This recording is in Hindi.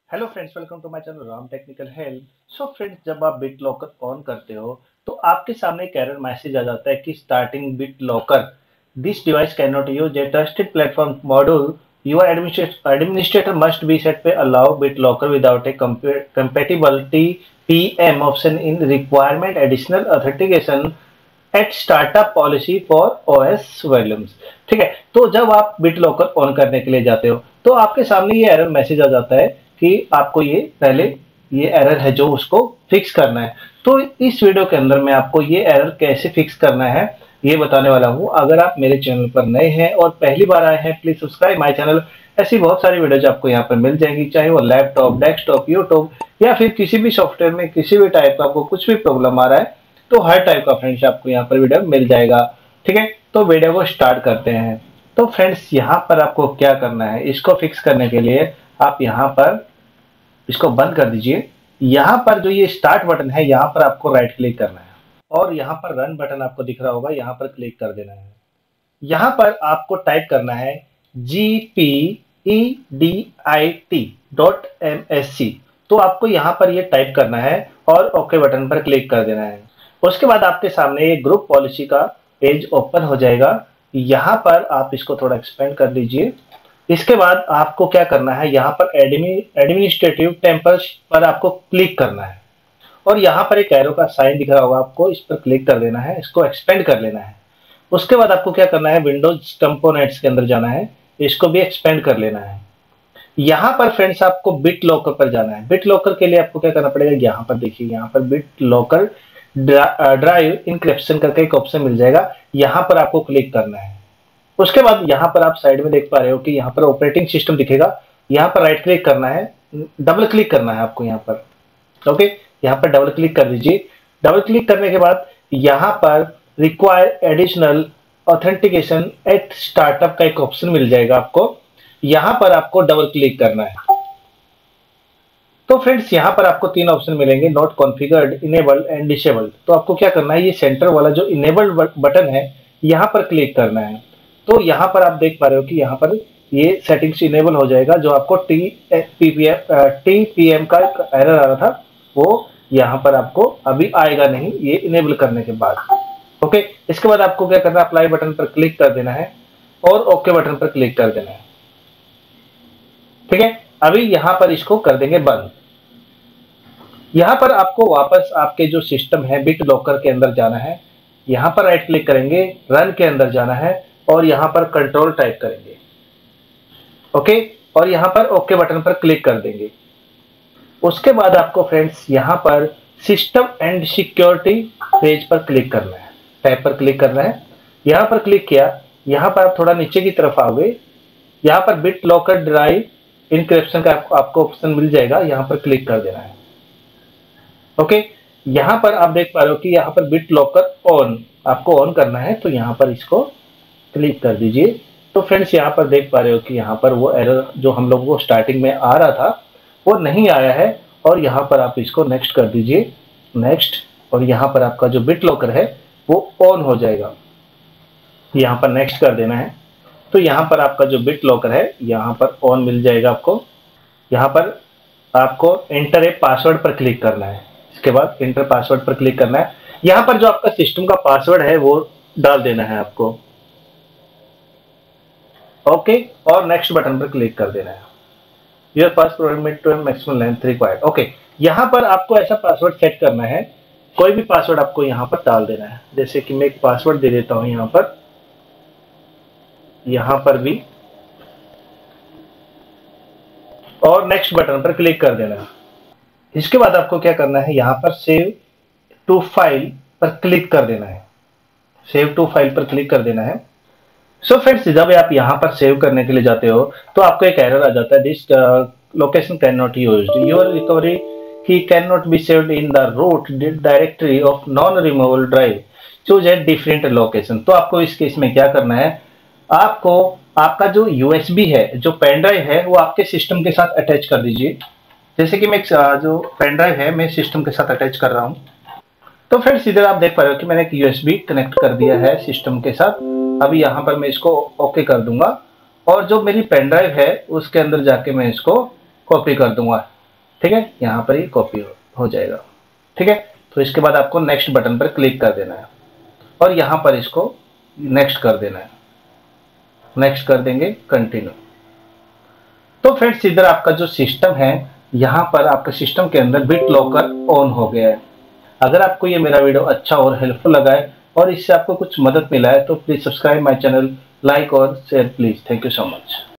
Hello friends, welcome to my channel Ram technical help. So friends, जब आप बिट लॉकर ऑन करते हो तो आपके सामने एक एरर मैसेज आ जाता है कि starting BitLocker, this device can not use a trusted platform module, your administrator must be set पे allow BitLocker without a compatibility PM option in requirement additional authentication at startup policy for OS volumes. ठीक है, तो जब आप बिट लॉकर ऑन करने के लिए जाते हो तो आपके सामने ये एरर मैसेज आ जाता है कि आपको ये पहले ये एरर है जो उसको फिक्स करना है। तो इस वीडियो के अंदर मैं आपको ये एरर कैसे फिक्स करना है ये बताने वाला हूँ। अगर आप मेरे चैनल पर नए हैं और पहली बार आए हैं, प्लीज सब्सक्राइब माय चैनल। ऐसी बहुत सारी वीडियोज आपको यहाँ पर मिल जाएंगी, चाहे वो लैपटॉप, डेस्कटॉप, यूट्यूब या फिर किसी भी सॉफ्टवेयर में किसी भी टाइप का आपको कुछ भी प्रॉब्लम आ रहा है तो हर टाइप का फ्रेंड्स आपको यहाँ पर वीडियो मिल जाएगा। ठीक है, तो वीडियो को स्टार्ट करते हैं। तो फ्रेंड्स, यहाँ पर आपको क्या करना है, इसको फिक्स करने के लिए आप यहाँ पर इसको बंद कर दीजिए। यहाँ पर जो ये स्टार्ट बटन है यहाँ पर आपको राइट क्लिक करना है और यहाँ पर रन बटन आपको दिख रहा होगा, यहाँ पर क्लिक कर देना है। यहाँ पर आपको टाइप करना है gpedit.msc। तो आपको यहाँ पर ये टाइप करना है और ओके बटन पर क्लिक कर देना है। उसके बाद आपके सामने ये ग्रुप पॉलिसी का पेज ओपन हो जाएगा। यहाँ पर आप इसको थोड़ा एक्सपेंड कर लीजिए। इसके बाद आपको क्या करना है, यहाँ पर एडमिनिस्ट्रेटिव टेम्पल्स पर आपको क्लिक करना है और यहाँ पर एक एरो का साइन दिख रहा होगा, आपको इस पर क्लिक कर देना है, इसको एक्सपेंड कर लेना है। उसके बाद आपको क्या करना है, विंडोज कंपोनेंट्स के अंदर जाना है, इसको भी एक्सपेंड कर लेना है। यहाँ पर फ्रेंड्स आपको बिट लॉकर पर जाना है। बिट लॉकर के लिए आपको क्या करना पड़ेगा, यहाँ पर देखिए, यहाँ पर बिट लॉकर ड्राइव इंक्रिप्शन करके एक ऑप्शन मिल जाएगा, यहाँ पर आपको क्लिक करना है। उसके बाद यहाँ पर आप साइड में देख पा रहे हो कि यहाँ पर ऑपरेटिंग सिस्टम दिखेगा, यहाँ पर राइट क्लिक करना है, डबल क्लिक करना है आपको यहाँ पर। ओके, यहाँ पर डबल क्लिक कर दीजिए। डबल क्लिक करने के बाद यहाँ पर require additional authentication at startup का एक ऑप्शन मिल जाएगा आपको, यहाँ पर आपको डबल क्लिक करना है। तो फ्रेंड्स, यहाँ पर आपको तीन ऑप्शन मिलेंगे, not configured, enabled and disabled. तो आपको क्या करना है, ये सेंटर वाला जो इनेबल्ड बटन है यहाँ पर क्लिक करना है। तो यहाँ पर आप देख पा रहे हो कि यहाँ पर ये सेटिंग्स इनेबल हो जाएगा। जो आपको टीपीएम का एरर आ रहा था वो यहाँ पर आपको अभी आएगा नहीं, ये इनेबल करने के बाद। ओके, इसके बाद आपको क्या करना है, अप्लाई बटन पर क्लिक कर देना है और ओके बटन पर क्लिक कर देना है। ठीक है, अभी यहाँ पर इसको कर देंगे बंद। यहाँ पर आपको वापस आपके जो सिस्टम है बिट लॉकर के अंदर जाना है, यहाँ पर राइट क्लिक करेंगे, रन के अंदर जाना है और यहाँ पर कंट्रोल टाइप करेंगे। ओके, और यहाँ पर ओके बटन पर क्लिक कर देंगे। उसके बाद आपको फ्रेंड्स यहाँ पर सिस्टम एंड सिक्योरिटी पेज पर क्लिक करना है, टैब पर क्लिक करना है। यहाँ पर क्लिक किया, यहाँ पर आप थोड़ा नीचे की तरफ आओगे, यहाँ पर बिट लॉकर ड्राइव इंक्रिप्शन का आपको ऑप्शन मिल जाएगा, यहाँ पर क्लिक कर देना है। ओके, यहाँ पर आप देख पा रहे हो कि यहाँ पर बिट लॉकर ऑन आपको ऑन करना है, तो यहाँ पर इसको क्लिक कर दीजिए। तो फ्रेंड्स, यहाँ पर देख पा रहे हो कि यहाँ पर वो एरर जो हम लोगों को स्टार्टिंग में आ रहा था वो नहीं आया है और यहाँ पर आप इसको नेक्स्ट कर दीजिए, नेक्स्ट, और यहाँ पर आपका जो बिट लॉकर है वो ऑन हो जाएगा। यहाँ पर नेक्स्ट कर देना है। तो यहाँ पर आपका जो बिट लॉकर है यहाँ पर ऑन मिल जाएगा आपको। यहाँ पर आपको एंटर ए पासवर्ड पर क्लिक करना है, इसके बाद एंटर पासवर्ड पर क्लिक करना है। यहाँ पर जो आपका सिस्टम का पासवर्ड है वो डाल देना है आपको। ओके, और नेक्स्ट बटन पर क्लिक कर देना है। Your password to maximum length required. Okay, यहाँ पर आपको ऐसा पासवर्ड सेट करना है, कोई भी पासवर्ड आपको यहाँ पर डाल देना है। जैसे कि मैं एक पासवर्ड दे देता हूँ यहाँ पर भी, और नेक्स्ट बटन पर क्लिक कर देना है। इसके बाद आपको क्या करना है, यहाँ पर सेव टू फाइल पर क्लिक कर देना है, सेव टू फाइल पर क्लिक कर देना है। सो फ्रेंड्स, जब आप यहाँ पर सेव करने के लिए जाते हो तो आपको एक एरर आ जाता है, this location can not used, your recovery key can not be saved in the root directory of non removable drive, choose a different location. तो आपको इस केस में क्या करना है, आपको आपका जो यूएसबी है, जो पेन ड्राइव है, वो आपके सिस्टम के साथ अटैच कर दीजिए। जैसे कि मैं जो पेन ड्राइव है मैं सिस्टम के साथ अटैच कर रहा हूँ। तो फ्रेंड्स, इधर आप देख पा रहे हो कि मैंने एक यूएसबी कनेक्ट कर दिया है सिस्टम के साथ। अभी यहाँ पर मैं इसको ओके कर दूंगा और जो मेरी पेन ड्राइव है उसके अंदर जाके मैं इसको कॉपी कर दूंगा। ठीक है, यहाँ पर ये कॉपी हो जाएगा। ठीक है, तो इसके बाद आपको नेक्स्ट बटन पर क्लिक कर देना है और यहाँ पर इसको नेक्स्ट कर देना है। नेक्स्ट कर देंगे, कंटिन्यू। तो फ्रेंड्स इधर आपका जो सिस्टम है, यहाँ पर आपके सिस्टम के अंदर बिट लॉकर ऑन हो गया है। अगर आपको ये मेरा वीडियो अच्छा और हेल्पफुल लगा है और इससे आपको कुछ मदद मिला है तो please subscribe my channel, like और share please. Thank you so much.